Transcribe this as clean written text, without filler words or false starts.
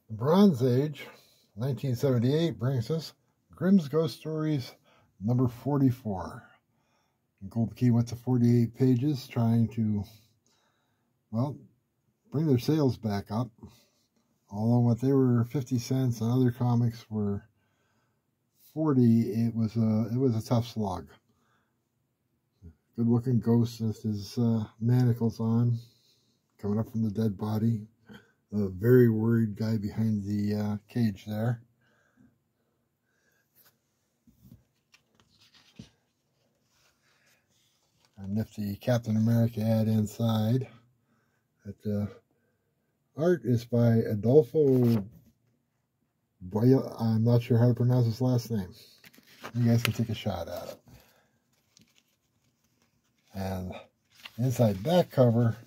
The Bronze Age, 1978, brings us Grimm's Ghost Stories number 44. And Gold Key went to 48 pages, trying to, well, bring their sales back up. Although what they were 50 cents and other comics were 40, it was a tough slog. Good looking ghost with his manacles on, coming up from the dead body. A very worried guy behind the cage there. A nifty Captain America ad inside. That art is by Adolfo Boya. I'm not sure how to pronounce his last name. You guys can take a shot at it. And inside back cover